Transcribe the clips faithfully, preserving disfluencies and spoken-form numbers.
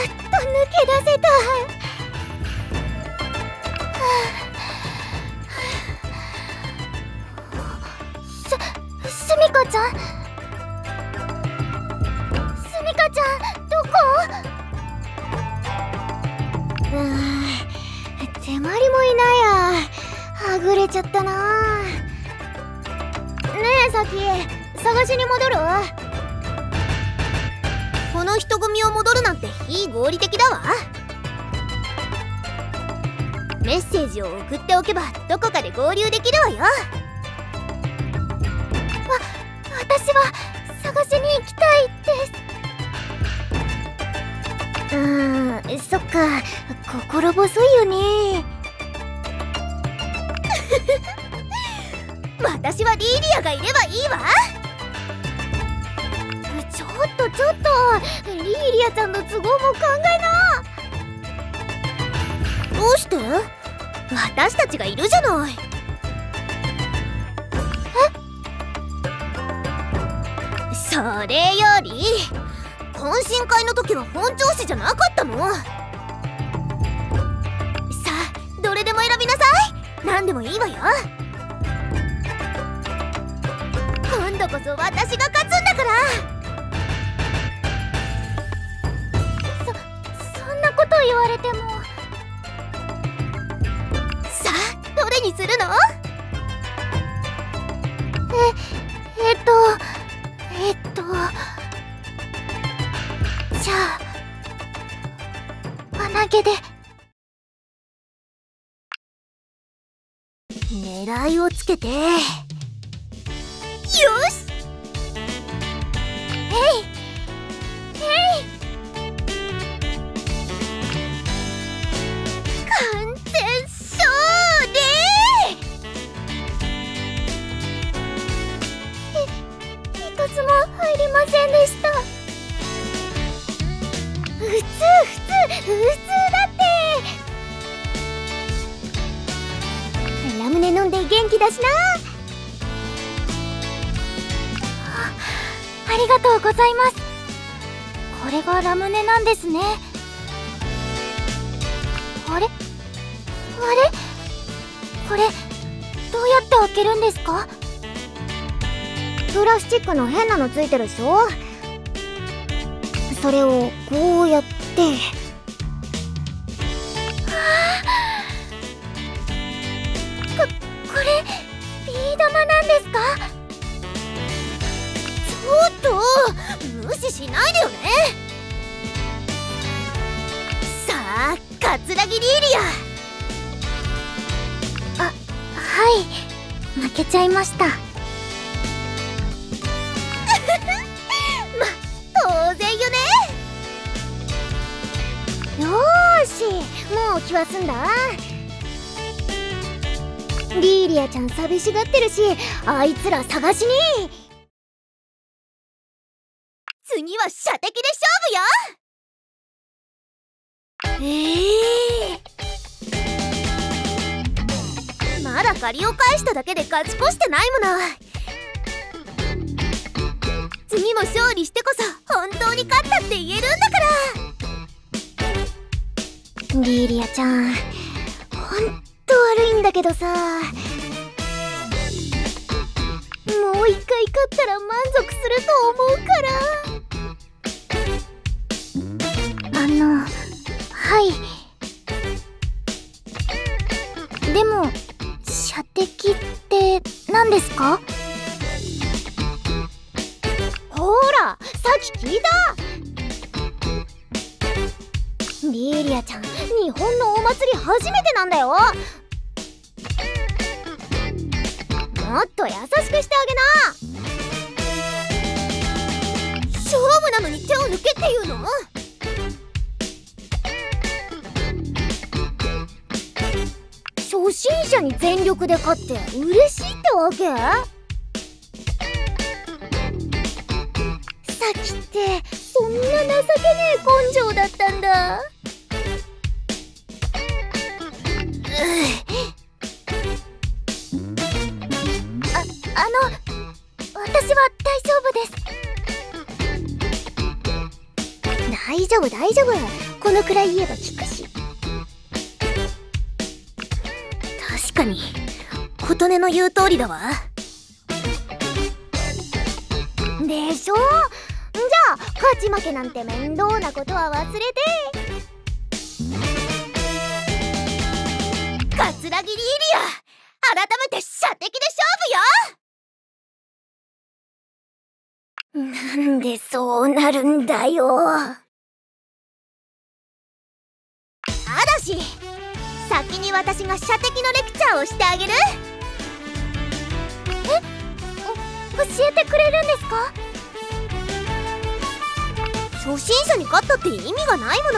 と抜け出せた。す、すみかちゃん、すみかちゃん、どこ？うーん、手まりもいないや。はぐれちゃったな。ねえサキ、探しに戻る？この人混みを戻るなんて非合理的だわ。メッセージを送っておけばどこかで合流できるわよ。わ、私は探しに行きたいです。うーん、そっか、心細いよね。私はリーリアがいればいいわ。ちょっとちょっと、リーリアちゃんの都合も考えな。どうして？私たちがいるじゃない。え？それより懇親会の時は本調子じゃなかったの？さあ、どれでも選びなさい。何でもいいわよ。今度こそ私が勝つんだから。そ、そんなこと言われても。さあ、どれにするの？え、えっと、えっと、じゃあ、輪投げで。狙いをつけて。よし！えい！えい！完全勝利！ひ、一つも入りませんでした。普通、普通、普通だって。ラムネ飲んで元気だしな。ありがとうございます。これがラムネなんですね。あれ？あれ？これ、どうやって開けるんですか？プラスチックの変なのついてるでしょ？それをこうやって。はあ、こ、これ、ビー玉なんですか？ちょっと無視しないでよね。さあ、桂木リーリア。あ、はい、負けちゃいました。ま、当然よね。よーし、もう気は済んだ。リーリアちゃん寂しがってるし、あいつら探しに。次は射的で勝負よ。ええー、まだ借りを返しただけで勝ち越してないもの。次も勝利してこそ本当に勝ったって言えるんだから。リーリアちゃん、ほんと悪いんだけどさ、もう一回勝ったら満足すると思うから。あの、はい。でも、射的って何ですか？ほら、さっき聞いた。リーリアちゃん、日本のお祭り初めてなんだよ。もっと優しくしてあげな。勝負なのに手を抜けっていうの？初心者に全力で勝って嬉しいってわけ？さっきってそんな情けねえ根性だったんだ。あ、あの、私は大丈夫です。 大丈夫大丈夫、このくらい言えば聞くし。確かに琴音の言う通りだわ。でしょ。じゃあ勝ち負けなんて面倒なことは忘れて、桂木リーリア、改めて射的で勝負よ。なんでそうなるんだよ。ただし先に私が射的のレクチャーをしてあげる。え、お、教えてくれるんですか？初心者に勝ったって意味がないもの。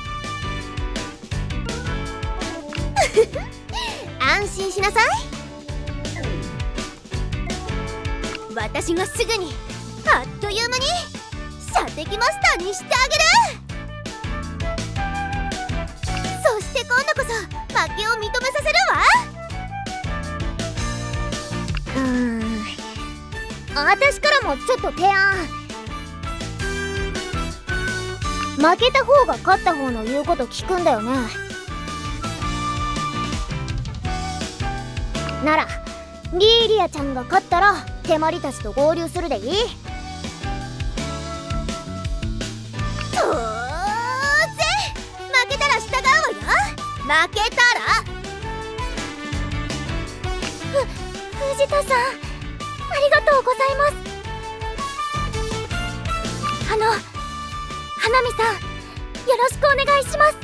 安心しなさい。私がすぐにあっという間に射的マスターにしてあげる。そして今度こそ負けを認めさせるわ。うーん、私からもちょっと提案。負けた方が勝った方の言うこと聞くんだよね。ならリーリアちゃんが勝ったら手まりたちと合流するでいい。当然負けたら従うわよ。負けたらふ藤田さん、ありがとうございます。あの花見さん、よろしくお願いします。